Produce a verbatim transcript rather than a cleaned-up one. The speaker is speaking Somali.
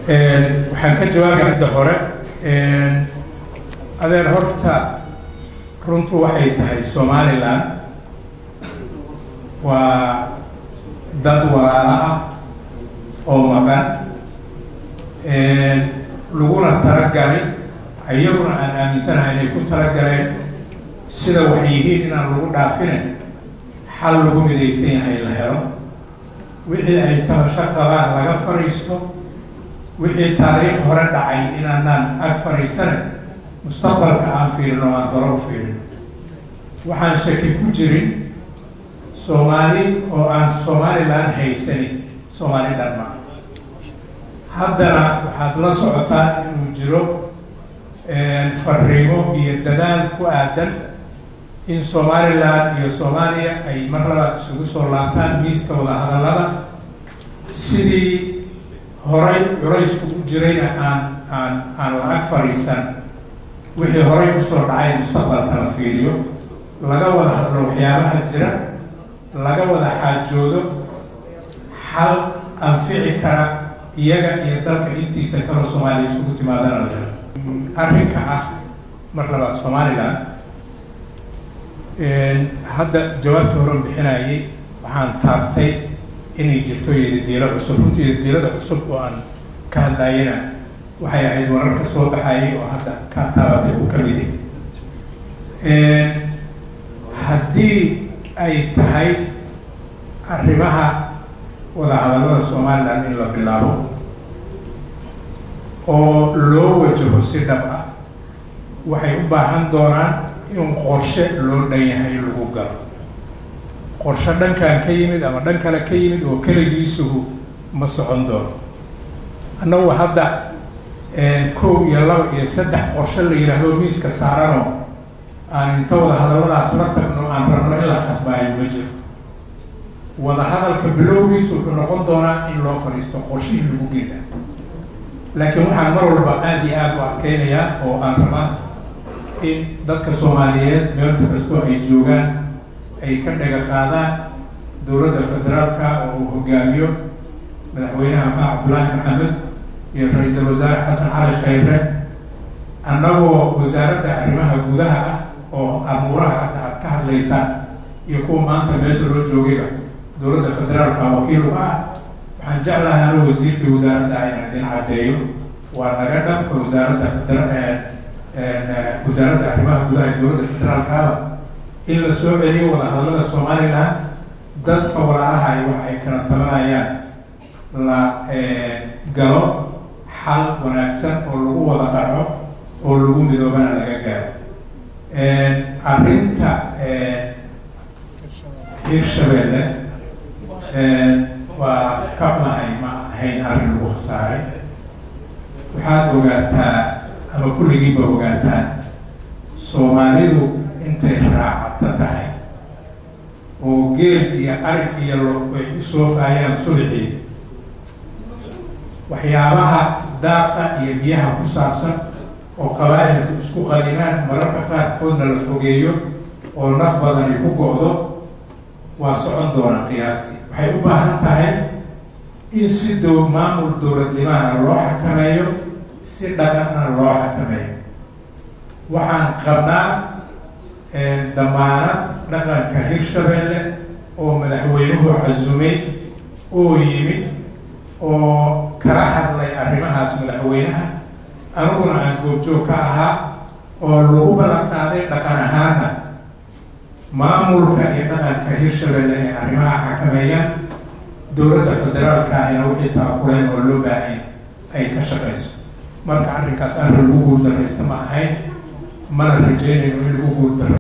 waxaan ka jawaabay hadda hore adeer horta runtu waxay tahay Somaliland waa dad walaalo ah oo maqan laguna talagalay ayaguna aan aaminsanahay inay ku talagaleen sida waxay yihiin inaan lagu dhaafinin xal lagu midaysan yahay la helo wixii ay talasho qabaan laga fariisto wixii taariikh hore dhacay inaanaan ag fariisanin mustaqbalka aan fiirino aan hore u fiirino waxaan shaki ku jirin Soomaali oo aan Somaliland haysanin Soomaali dhamma haddana waxaad la socotaa inuu jiro fariimo iyo dadaal ku aadan in Somaliland iyo Soomaaliya ay mar labaad isugu soo laabtaan miiska wada hadallada sidii horay culaysku u jirayna aan aan aan la ag fariisan wixii horay usoo dhacay mustaqbalka la fiiriyo laga wada hadlo waxyaabaha jira laga wada xaajoodo xal anfici kara iyaga iyo dalka intiisa kale Soomaaliya isugu timaadana la helo arrinka ah mar labaad Somaliland hadda jawaabta hore bixinayay waxaan taabtay inay jirto yeedilo cusub runtii yeedilada cusub oo aan ka hadlayna waxay ahayd wararka soo baxayay oo hadda ka taabatay oo kamid ah haddii ay tahay arrimaha wada hadallada Somaliland in la bilaabo oo loo wajaho si dhab ah waxay u baahan doonaan in qorshe loo dhan yahay lagu galo qorshe dhankan ka yimid ama dhan kale ka yimid oo kaligiisuhu ma socon doono annagu hadda kow iyo laba iyo saddex qorshe la yidhaahdo miiska saarano aan inta wada hadalladaas la tagno aan rabno in la khasbaayo ma jiro wada hadalka bilowgiisu wuxuu noqon doonaa in loo fadhiisto qorshihii lagu geeda laakiin waxaan mar walba aad iyo aad u adkeynayaa oo aan rabaa in dadka Soomaaliyeed meel kastoo ay joogaan ay ka dhaga qaadaan dowladda federaalka oo uu hogaamiyo madaxweynaha Maxamed Cabdullaahi Maxamed iyo ra'iisul wasaare Xasan Cali Khayre annagoo wasaaradda arrimaha gudaha ah oo amuuraha hadda aad ka hadlaysaan iyo kuwa maanta meesha loo joogayba dowladda federaalka wakiil u ah waxaan jeclahay anuu wasiirkii wasaaradda inaan idin caddeeyo waa naga dhanka wasaaradda federaalka wasaaradda arrimaha gudaha ee dowladda federaalkaaba in la soo celiyo wada hadallada Somaliland dadka walaalaha ay wax ay kala tabanayaan la galo xal wanaagsan oo lagu wada qaco oo lagu midoobana laga gaaro arrinta Hirshabelle waa ka xumahay ma ahayn arrin lagu khasaaray waxaad ogaataa ama kulligiiba ogaataan Soomaalidu intay raacata tahay oo geel iyo ari iyo lo ay soo faayaan subaxii waxyaabaha daaqa iyo biyaha ku saabsan oo qabaa'ilku isku qalinaan mararka qaarkoodna la fogeeyo oo naf badani ku go'do waa socon doona qiyaastii waxay u baahan tahay in si dow maamul dowladnimada loo xakameeyo si dhaqanna loo xakameeyo waxaan qabnaa damaanad dhaqanka Hirshabelle oo madaxweynuhu cazumay oo yimid oo kala hadlay arrimahaas madaxweynaha aniguna aan goobjoog ka ahaa oo lagu ballan qaaday dhaqan ahaana maamulka iyo dhaqanka Hirshabelle ee arrimaha xakameeyaan dowladda federaalka ayna wixii taakuleen oo loo baahan ay ka shaqeyso marka arrinkaas arrin lagu guuldaraysta ma ahayn mana rajeynayno in lagu guuldaraysto